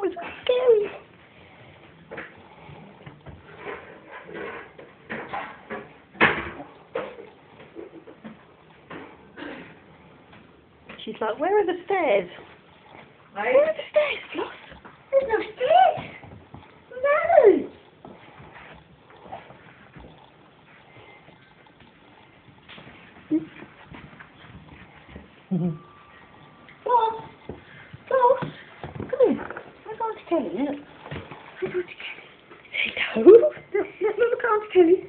it's scary. She's like, where are the stairs? Right? Where are the stairs, Floss? There's no stairs. No. Floss. Floss. Come here. Where's Auntie Kelly? Look. Where's Auntie Kelly? Hello? Look, Auntie Kelly.